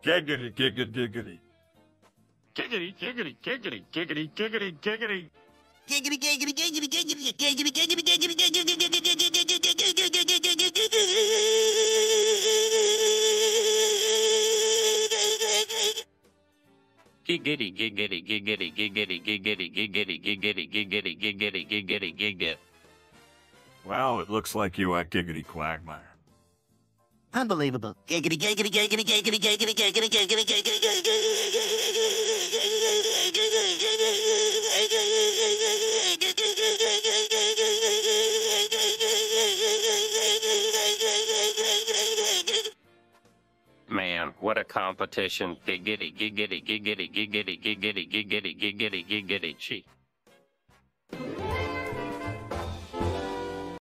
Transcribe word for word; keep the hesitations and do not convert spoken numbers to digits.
Giggity, giggity, giggity. Giggity, giggity, giggity, giggity, giggity, giggity. Giggity, giggity, giggity, giggity, giggity, giggity, giggity, Giggity, giggity, giggity, giggity, giggity, giggity, giggity, giggity, giggity, giggity, giggity. Well, it looks like you at Giggity Quagmire. Unbelievable. Giggity, giggity, giggity, giggity, giggity, giggity, giggity, giggity, Man, what a competition. Giggity, giggity, giggity, giggity, giggity, giggity, giggity, giggity, giggity. Gee.